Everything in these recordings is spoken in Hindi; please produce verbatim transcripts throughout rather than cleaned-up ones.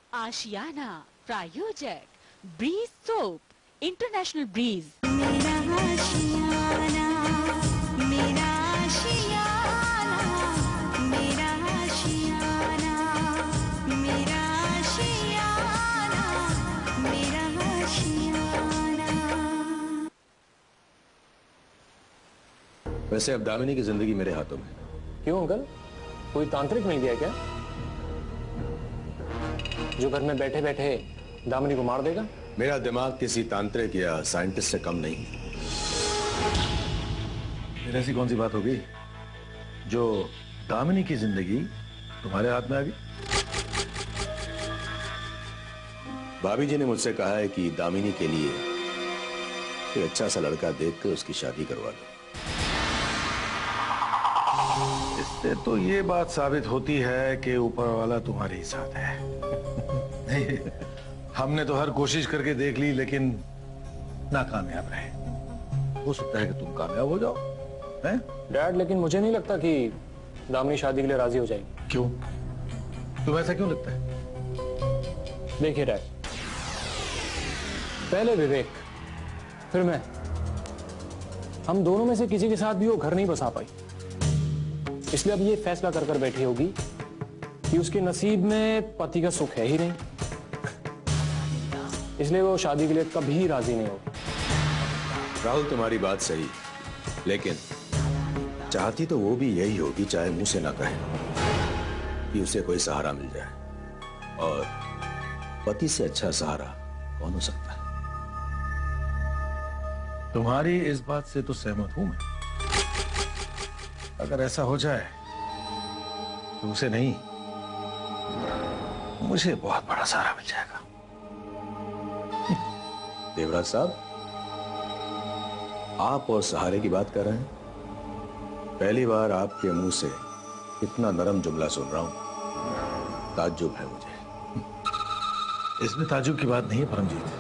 आशियाना प्रायोजक ब्रीज सोप, इंटरनेशनल ब्रीज। मेरा आशियाना, मेरा आशियाना, मेरा आशियाना, मेरा आशियाना, मेरा आशियाना। वैसे अब दामिनी की जिंदगी मेरे हाथों में। क्यों अंकल, कोई तांत्रिक मिल गया क्या जो घर में बैठे बैठे दामिनी को मार देगा? मेरा दिमाग किसी तांत्रिक या साइंटिस्ट से कम नहीं। फिर ऐसी कौन सी बात होगी जो दामिनी की जिंदगी तुम्हारे हाथ में आ गई? भाभी जी ने मुझसे कहा है कि दामिनी के लिए कोई अच्छा सा लड़का देखकर उसकी शादी करवा दो। इससे तो ये बात साबित होती है कि ऊपर वाला तुम्हारे ही साथ है। नहीं, हमने तो हर कोशिश करके देख ली लेकिन नाकामयाब रहे। हो सकता है कि तुम कामयाब हो जाओ, हैं? डैड, लेकिन मुझे नहीं लगता कि दामिनी शादी के लिए राजी हो जाएगी। क्यों? तुम्हें ऐसा क्यों लगता है? देखिए डैड, पहले विवेक फिर मैं, हम दोनों में से किसी के साथ भी वो घर नहीं बसा पाई, इसलिए अब ये फैसला कर कर बैठी होगी कि उसके नसीब में पति का सुख है ही नहीं, इसलिए वो शादी के लिए कभी राजी नहीं होगी। राहुल, तुम्हारी बात सही, लेकिन चाहती तो वो भी यही होगी, चाहे मुंह से ना कहे, कि उसे कोई सहारा मिल जाए। और पति से अच्छा सहारा कौन हो सकता है? तुम्हारी इस बात से तो सहमत हूं मैं। अगर ऐसा हो जाए तो उसे नहीं, मुझे बहुत बड़ा सहारा मिल जाएगा। देवराज साहब, आप और सहारे की बात कर रहे हैं। पहली बार आपके मुंह से इतना नरम जुमला सुन रहा हूं, ताज्जुब है मुझे। इसमें ताज्जुब की बात नहीं है परमजीत,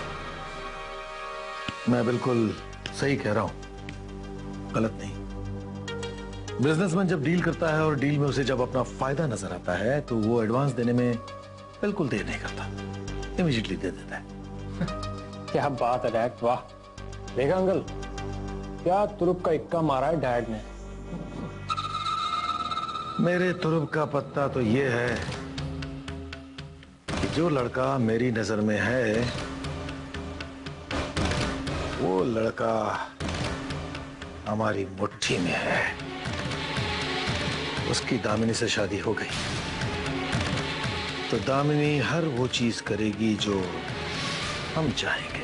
मैं बिल्कुल सही कह रहा हूं, गलत नहीं। बिजनेसमैन जब डील करता है और डील में उसे जब अपना फायदा नजर आता है तो वो एडवांस देने में बिल्कुल देर नहीं करता, इमीडिएटली दे देता है। क्या बात है डैड, वाह। देखा अंकल, क्या तुरुप का इक्का मारा है डैड ने। मेरे तुरुप का पत्ता तो ये है कि जो लड़का मेरी नजर में है वो लड़का हमारी मुट्ठी में है। उसकी दामिनी से शादी हो गई तो दामिनी हर वो चीज करेगी जो हम चाहेंगे।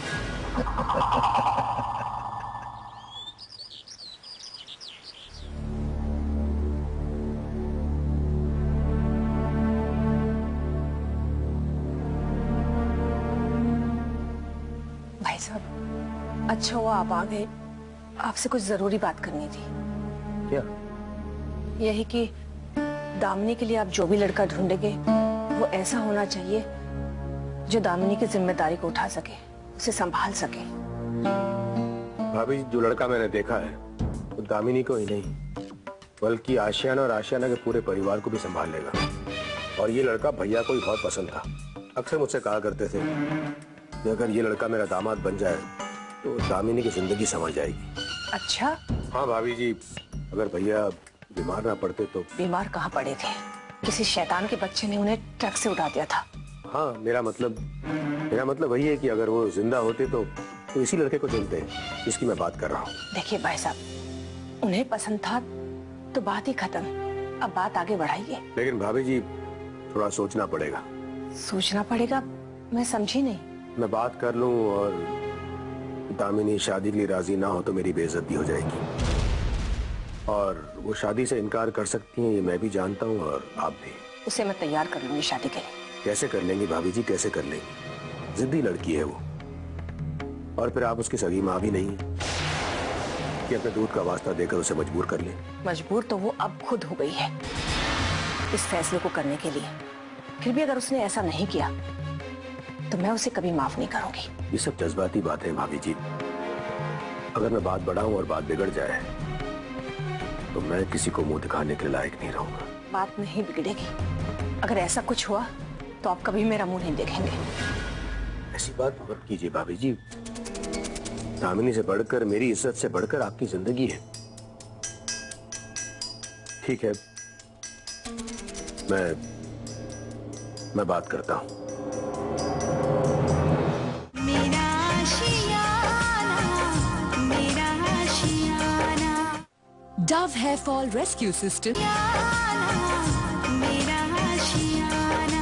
भाई साहब, अच्छा हुआ आप आ गए, आपसे कुछ जरूरी बात करनी थी। क्या? यही कि दामिनी के लिए आप जो भी लड़का ढूंढेंगे वो ऐसा होना चाहिए जो दामिनी की जिम्मेदारी को उठा सके, उसे संभाल सके। भाभी, जो लड़का मैंने देखा है वो दामिनी को ही नहीं बल्कि आशियाना और आशियाना के पूरे परिवार को भी संभाल लेगा। और ये लड़का भैया को ही बहुत पसंद था। अक्सर मुझसे कहा करते थे कि अगर ये लड़का मेरा दामाद बन जाए तो दामिनी की जिंदगी संभल जाएगी। अच्छा? हाँ भाभी जी, अगर भैया बीमार ना पड़ते तो। बीमार कहाँ पड़े थे, किसी शैतान के बच्चे ने उन्हें ट्रक से उड़ा दिया था। हाँ, मेरा मतलब मेरा मतलब वही है कि अगर वो जिंदा होते तो, तो इसी लड़के को चुनते, जिसकी मैं बात कर रहा हूँ। देखिए भाई साहब, उन्हें पसंद था तो बात ही खत्म, अब बात आगे बढ़ाइए। लेकिन भाभी जी, थोड़ा सोचना पड़ेगा। सोचना पड़ेगा? मैं समझी नहीं। मैं बात कर लूं और दामिनी शादी के लिए राजी ना हो तो मेरी बेइज्जती हो जाएगी, और वो शादी से इनकार कर सकती हैं, ये मैं भी जानता हूँ और आप भी। उसे मैं तैयार कर लूंगी शादी के लिए। कैसे कर लेंगी भाभी जी, कैसे कर लेंगी? जिद्दी लड़की है वो, और फिर आप उसकी सगी माँ भी नहीं है कि अपने दूध का वास्ता देकर उसे मजबूर कर ले। मजबूर तो वो अब खुद हो गई है इस फैसले को करने के लिए। फिर भी अगर उसने ऐसा नहीं किया तो मैं उसे कभी माफ नहीं करूंगी। ये सब जज्बाती बातें हैं भाभी जी। अगर मैं बात बढ़ाऊं और बात बिगड़ जाए तो मैं किसी को मुंह दिखाने के लायक नहीं रहूंगा। बात नहीं बिगड़ेगी। अगर ऐसा कुछ हुआ तो आप कभी मेरा मुंह नहीं देखेंगे। ऐसी बात मत कीजिए भाभी जी। दामिनी से बढ़कर, मेरी इज्जत से बढ़कर आपकी जिंदगी है। ठीक है, मैं मैं बात करता हूं। मेरा आशियाना, मेरा आशियाना, Dove Hair Fall Rescue System. मेरा आशियाना।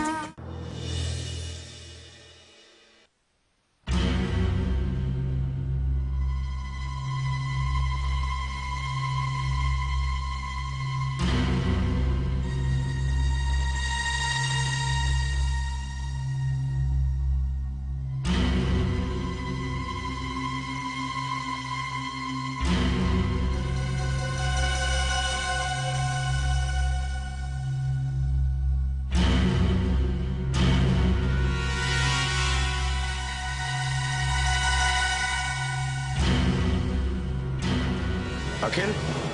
अखिल,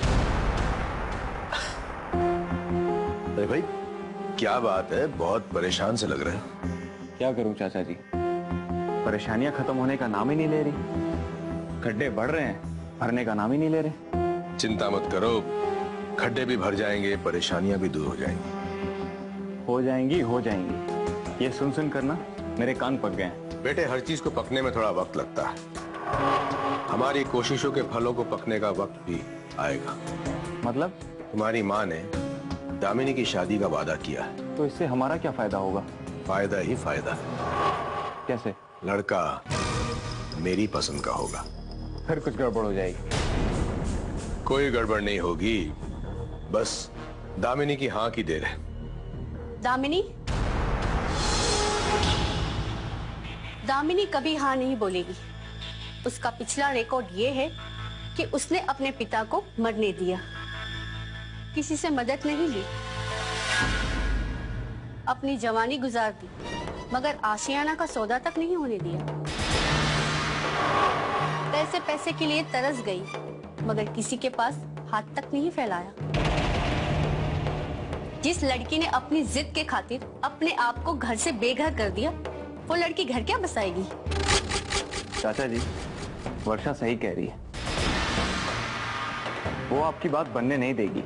अरे भाई क्या बात है, बहुत परेशान से लग रहे हैं। क्या करूं चाचा जी, परेशानियां खत्म होने का नाम ही नहीं ले रही। खड्डे बढ़ रहे हैं, भरने का नाम ही नहीं ले रहे। चिंता मत करो, खड्डे भी भर जाएंगे, परेशानियां भी दूर हो जाएंगी। हो जाएंगी हो जाएंगी, ये सुन सुन करना मेरे कान पक गए हैं। बेटे, हर चीज को पकने में थोड़ा वक्त लगता है। हमारी कोशिशों के फलों को पकने का वक्त भी आएगा। मतलब? तुम्हारी माँ ने दामिनी की शादी का वादा किया है। तो इससे हमारा क्या फायदा होगा? फायदा ही फायदा। कैसे? लड़का मेरी पसंद का होगा। फिर कुछ गड़बड़ हो जाएगी। कोई गड़बड़ नहीं होगी, बस दामिनी की हाँ की देर है। दामिनी दामिनी कभी हाँ नहीं बोलेगी। उसका पिछला रिकॉर्ड ये है कि उसने अपने पिता को मरने दिया, किसी से मदद नहीं ली, अपनी जवानी गुजार दी, मगर आशियाना का सौदा तक नहीं होने दिया। पैसे पैसे के लिए तरस गई, मगर किसी के पास हाथ तक नहीं फैलाया। जिस लड़की ने अपनी जिद के खातिर अपने आप को घर से बेघर कर दिया, वो लड़की घर क्या बसाएगी? चाचा जी, वर्षा सही कह रही है, वो आपकी बात बनने नहीं देगी।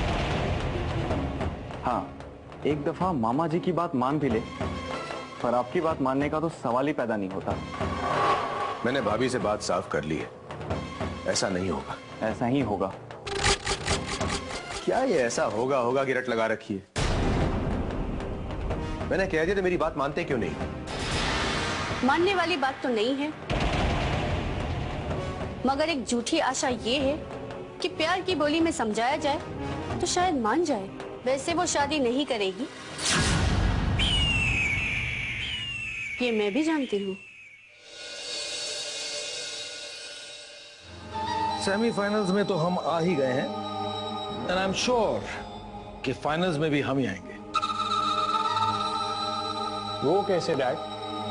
हाँ, एक दफा मामा जी की बात मान भी ले, पर आपकी बात मानने का तो सवाल ही पैदा नहीं होता। मैंने भाभी से बात साफ कर ली है, ऐसा नहीं होगा। ऐसा ही होगा। क्या ये ऐसा होगा होगा की रट लगा रखी है? मैंने कह दिया तो मेरी बात मानते क्यों नहीं? मानने वाली बात तो नहीं है, मगर एक झूठी आशा ये है कि प्यार की बोली में समझाया जाए तो शायद मान जाए। वैसे वो शादी नहीं करेगी, ये मैं भी जानती हूँ। सेमीफाइनल्स में तो हम आ ही गए हैं, एंड आई एम श्योर कि फाइनल्स में भी हम ही आएंगे। वो कैसे डैड?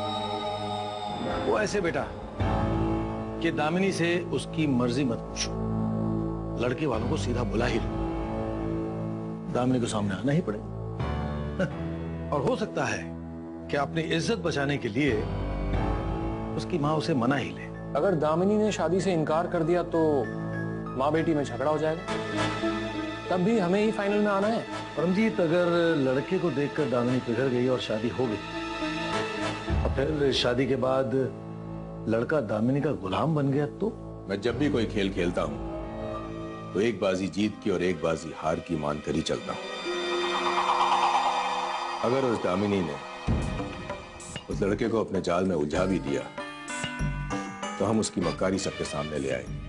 वो ऐसे बेटा कि दामिनी से उसकी मर्जी मत पूछो, लड़के वालों को सीधा बुला ही लो, दामिनी को सामने आना ही पड़े। और हो सकता है कि अपनी इज्जत बचाने के लिए उसकी माँ उसे मना ही ले। अगर दामिनी ने शादी से इनकार कर दिया तो माँ बेटी में झगड़ा हो जाएगा, तब भी हमें ही फाइनल में आना है। परमजीत, अगर लड़के को देखकर दामिनी पिघल गई और शादी हो गई, और फिर शादी के बाद लड़का दामिनी का गुलाम बन गया तो? मैं जब भी कोई खेल खेलता हूं तो एक बाजी जीत की और एक बाजी हार की मानकर ही चलता हूं। अगर उस दामिनी ने उस लड़के को अपने जाल में उलझा भी दिया तो हम उसकी मक्कारी सबके सामने ले आएंगे।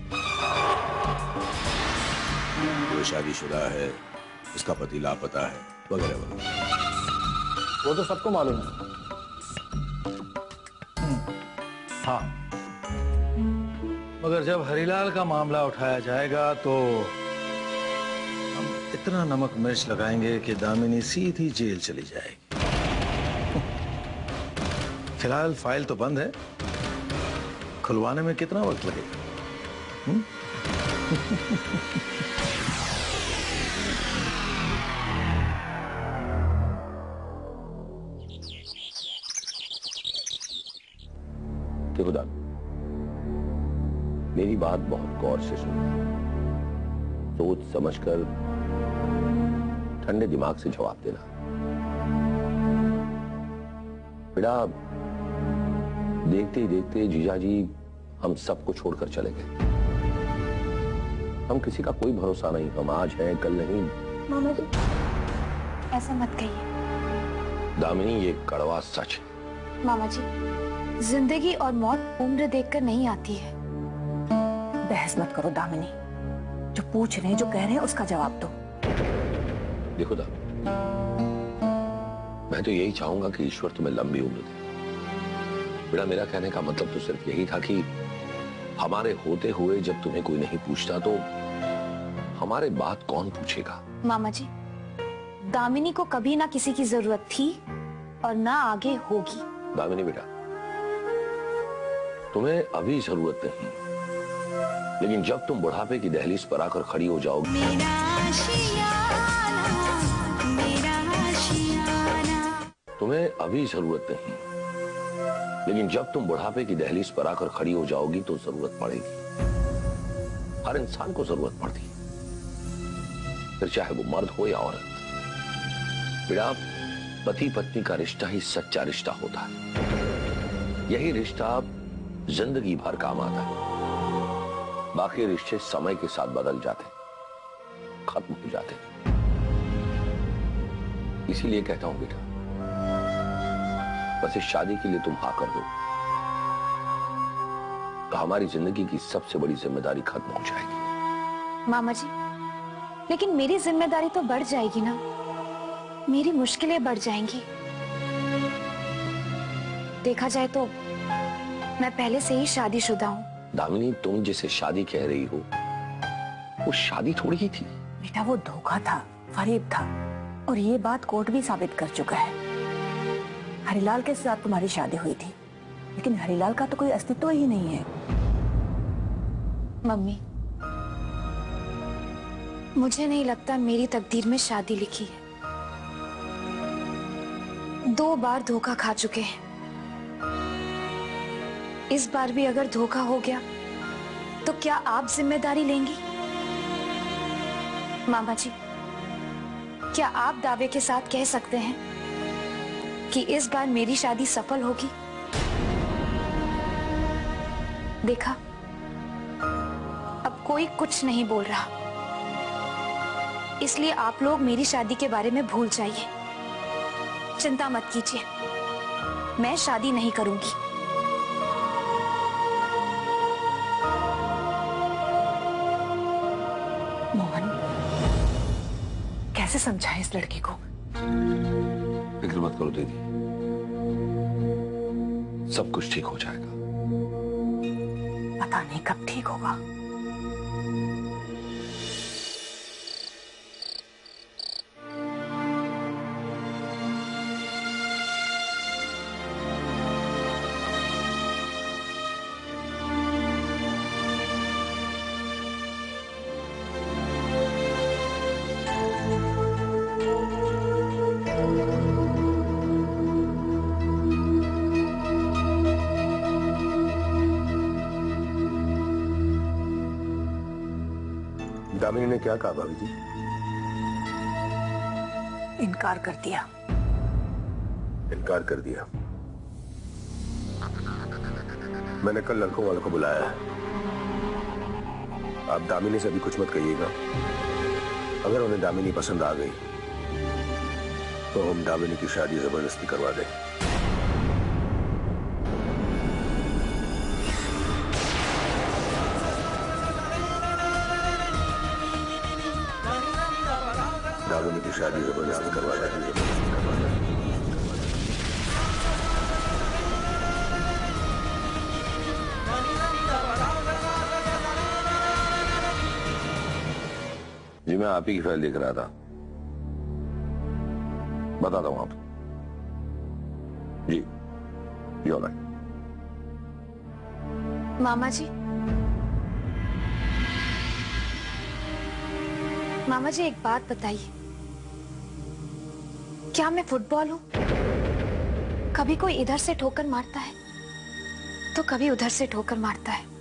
वो शादीशुदा है, उसका पति लापता है, वगैरह वगैरह। वो तो सबको मालूम है। हाँ, मगर जब हरिलाल का मामला उठाया जाएगा तो हम इतना नमक मिर्च लगाएंगे कि दामिनी सीधी जेल चली जाएगी। फिलहाल फाइल तो बंद है, खुलवाने में कितना वक्त लगेगा? हुँ? देखो दान, मेरी बात बहुत गौर से सुनो, सोच समझकर ठंडे दिमाग से जवाब देना। बेटा, देखते ही देखते जीजाजी हम सबको छोड़कर चले गए। हम किसी का कोई भरोसा नहीं, हम आज हैं कल नहीं। मामा जी ऐसा मत कहिए। दामिनी, ये कड़वा सच है। मामा जी, जिंदगी और मौत उम्र देखकर नहीं आती है। बहस मत करो दामिनी, जो पूछ रहे हैं, जो कह रहे हैं उसका जवाब दो। देखो दामिनी, मैं तो यही चाहूंगा कि ईश्वर तुम्हें लंबी उम्र दे। बेटा, मेरा कहने का मतलब तो सिर्फ यही था कि हमारे होते हुए जब तुम्हें कोई नहीं पूछता तो हमारे बात कौन पूछेगा। मामा जी, दामिनी को कभी ना किसी की जरूरत थी और ना आगे होगी। दामिनी बेटा, तुम्हें अभी जरूरत नहीं, लेकिन जब तुम बुढ़ापे की दहलीज पर आकर खड़ी हो जाओगी, मेरा आशियाना, मेरा आशियाना। तुम्हें अभी जरूरत नहीं, लेकिन जब तुम बुढ़ापे की दहलीज पर आकर खड़ी हो जाओगी तो जरूरत पड़ेगी। हर इंसान को जरूरत पड़ती है, फिर चाहे वो मर्द हो या औरत। बेटा, पति पत्नी का रिश्ता ही सच्चा रिश्ता होता है। यही रिश्ता जिंदगी भर काम आता है। बाकी रिश्ते समय के साथ बदल जाते, खत्म हो जाते। इसीलिए कहता हूं बेटा, बस इस शादी के लिए तुम हाँ कर दो तो हमारी जिंदगी की सबसे बड़ी जिम्मेदारी खत्म हो जाएगी। मामा जी, लेकिन मेरी जिम्मेदारी तो बढ़ जाएगी ना, मेरी मुश्किलें बढ़ जाएंगी। देखा जाए तो मैं पहले से ही शादीशुदा हूँ। दामिनी, तुम जिसे शादी कह रही हो वो शादी थोड़ी ही थी। बेटा, वो धोखा था, फरेब था, और ये बात कोर्ट भी साबित कर चुका है। हरिलाल के साथ तुम्हारी शादी हुई थी, लेकिन हरिलाल का तो कोई अस्तित्व ही नहीं है। मम्मी, मुझे नहीं लगता मेरी तकदीर में शादी लिखी है। दो बार धोखा खा चुके हैं, इस बार भी अगर धोखा हो गया तो क्या आप जिम्मेदारी लेंगी? मामा जी, क्या आप दावे के साथ कह सकते हैं कि इस बार मेरी शादी सफल होगी? देखा, अब कोई कुछ नहीं बोल रहा, इसलिए आप लोग मेरी शादी के बारे में भूल जाइए। चिंता मत कीजिए, मैं शादी नहीं करूंगी। मोहन, कैसे समझाएं इस लड़की को? फिक्र मत करो दीदी, सब कुछ ठीक हो जाएगा। पता नहीं कब ठीक होगा। दामिनी ने क्या कहा भाभी जी? इनकार कर दिया। इनकार कर दिया? मैंने कल लड़कों वालों को बुलाया है। आप दामिनी से भी कुछ मत कहिएगा। अगर उन्हें दामिनी पसंद आ गई तो हम दामिनी की शादी जबरदस्ती करवा दें। दामिनी की शादी जबरदस्ती करवा दें। जी मैं आप ही की फाइल देख रहा था, बताता हूं आप। जी जी ऑलराइट। मामा जी, मामा जी एक बात बताइए, क्या मैं फुटबॉल हूं? कभी कोई इधर से ठोकर मारता है तो कभी उधर से ठोकर मारता है।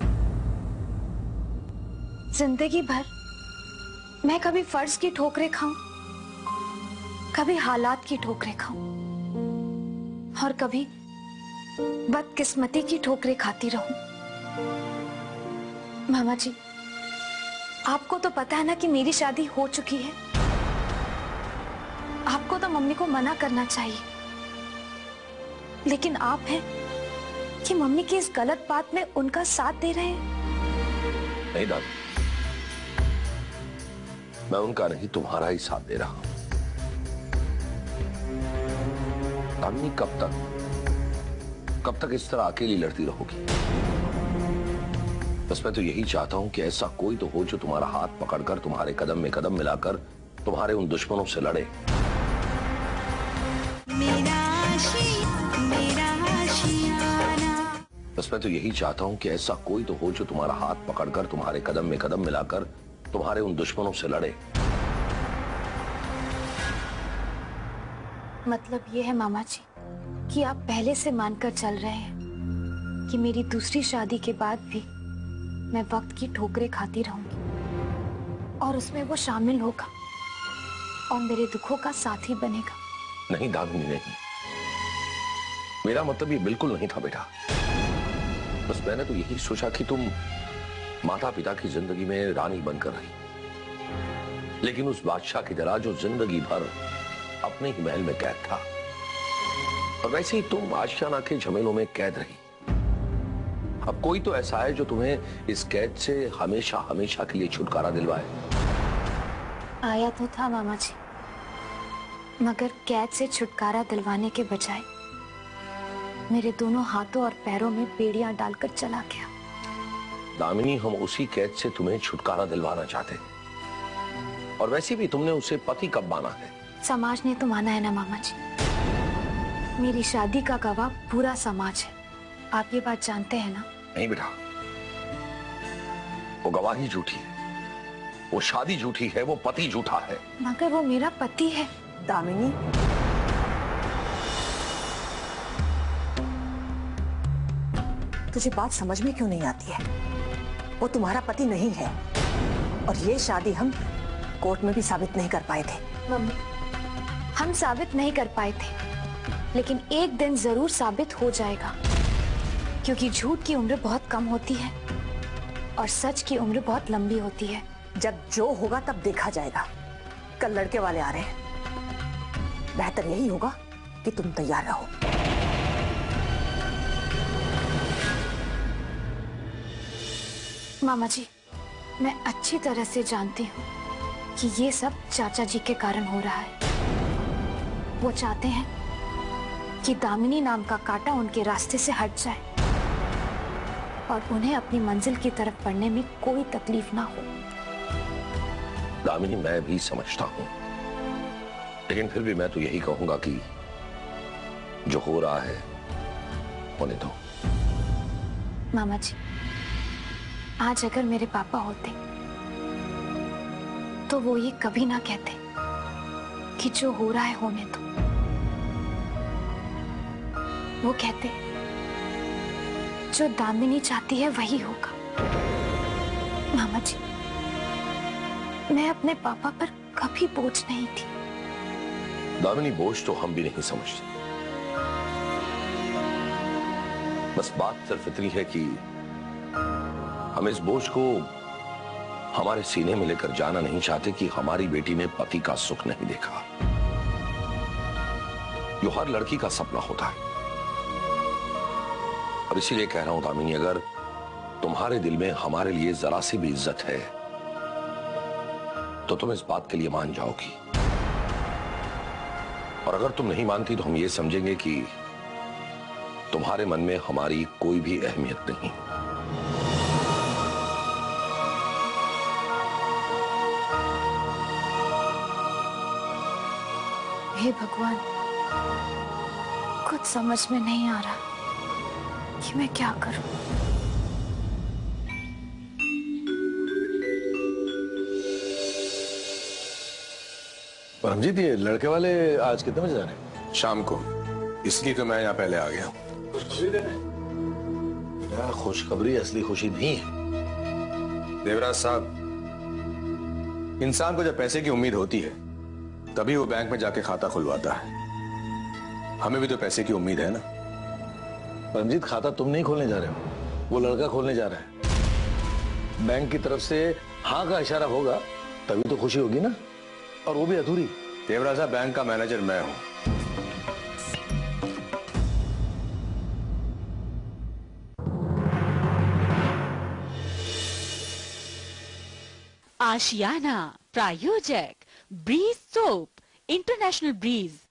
जिंदगी भर मैं कभी फर्ज की ठोकरें खाऊं, कभी हालात की ठोकरें खाऊं और कभी बदकिस्मती की ठोकरें खाती रहूं। मामा जी, आपको तो पता है ना कि मेरी शादी हो चुकी है। आपको तो मम्मी को मना करना चाहिए, लेकिन आप हैं कि मम्मी की इस गलत बात में उनका साथ दे रहे हैं। नहीं दादी, मैं उनका नहीं तुम्हारा ही साथ दे रहा हूं। दामिनी, कब तक कब तक इस तरह अकेली लड़ती रहोगी? बस मैं तो यही चाहता हूं कि ऐसा कोई तो हो जो तुम्हारा हाथ पकड़कर तुम्हारे कदम में कदम मिलाकर तुम्हारे उन दुश्मनों से लड़े। मेरा आशिया, मेरा आशियाना। बस मैं तो यही चाहता हूं कि ऐसा कोई तो हो जो तुम्हारा हाथ पकड़कर तुम्हारे कदम में कदम मिलाकर तुम्हारे उन दुश्मनों से लड़े। मतलब ये है मामा जी कि आप पहले से मानकर चल रहे हैं कि मेरी दूसरी शादी के बाद भी मैं वक्त की ठोकरें खाती रहूंगी और उसमें वो शामिल होगा और मेरे दुखों का साथी बनेगा। नहीं दामिनी, नहीं, मेरा मतलब ये बिल्कुल नहीं था बेटा। बस मैंने तो यही सोचा कि तुम माता पिता की जिंदगी में रानी बनकर रही, लेकिन उस बादशाह की तरह जो जिंदगी भर अपने ही महल में कैद था, और वैसे ही तुम आशियाना के झमेलों में कैद रही। अब कोई तो ऐसा है जो तुम्हें इस कैद से हमेशा हमेशा के लिए छुटकारा दिलवाए। आया तो था मामा जी, मगर कैद से छुटकारा दिलवाने के बजाय मेरे दोनों हाथों और पैरों में बेड़ियां डालकर चला गया। दामिनी, हम उसी कैद से तुम्हें छुटकारा दिलवाना चाहते हैं, और वैसे भी तुमने उसे पति कब माना है? समाज ने तो माना है ना मामा जी। मेरी शादी का गवाह पूरा समाज है, आप ये बात जानते हैं ना? नहीं बेटा, वो गवाही झूठी है, वो शादी झूठी है, वो पति झूठा है। मगर वो मेरा पति है। दामिनी, तुझे बात समझ में क्यों नहीं आती है? वो तुम्हारा पति नहीं है, और ये शादी हम कोर्ट में भी साबित नहीं कर पाए थे। मम्मी, हम साबित नहीं कर पाए थे, लेकिन एक दिन जरूर साबित हो जाएगा, क्योंकि झूठ की उम्र बहुत कम होती है और सच की उम्र बहुत लंबी होती है। जब जो होगा तब देखा जाएगा। कल लड़के वाले आ रहे हैं, बेहतर यही होगा कि तुम तैयार रहो। मामा जी, मैं अच्छी तरह से जानती हूँ कि ये सब चाचा जी के कारण हो रहा है। वो चाहते हैं कि दामिनी नाम का कांटा उनके रास्ते से हट जाए और उन्हें अपनी मंजिल की तरफ बढ़ने में कोई तकलीफ ना हो। दामिनी, मैं भी समझता हूं, लेकिन फिर भी मैं तो यही कहूंगा कि जो हो रहा है होने दो। मामा जी, आज अगर मेरे पापा होते तो वो ये कभी ना कहते कि जो हो रहा है होने दो। वो कहते जो दामिनी चाहती है वही होगा। मामा जी, मैं अपने पापा पर कभी बोझ नहीं थी। दामिनी, बोझ तो हम भी नहीं समझते। बस बात सिर्फ इतनी है कि हम इस बोझ को हमारे सीने में लेकर जाना नहीं चाहते कि हमारी बेटी ने पति का सुख नहीं देखा, जो हर लड़की का सपना होता है। और इसीलिए कह रहा हूं दामिनी, अगर तुम्हारे दिल में हमारे लिए जरा सी भी इज्जत है तो तुम इस बात के लिए मान जाओगी, और अगर तुम नहीं मानती तो हम ये समझेंगे कि तुम्हारे मन में हमारी कोई भी अहमियत नहीं। हे भगवान, कुछ समझ में नहीं आ रहा कि मैं क्या करूं। परमजीत, ये लड़के वाले आज कितने बजे जा रहे हैं? शाम को, इसलिए तो मैं यहाँ पहले आ गया। क्या खुशखबरी असली खुशी नहीं है। देवराज साहब, इंसान को जब पैसे की उम्मीद होती है तभी वो बैंक में जाके खाता खुलवाता है। हमें भी तो पैसे की उम्मीद है ना। रंजीत, खाता तुम नहीं खोलने जा रहे हो, वो लड़का खोलने जा रहा है। बैंक की तरफ से हाँ का इशारा होगा तभी तो खुशी होगी ना, और वो भी अधूरी। देवराज साहब, बैंक का मैनेजर मैं हूं। आशियाना प्रायोजक ब्रीज सोप, इंटरनेशनल ब्रीज,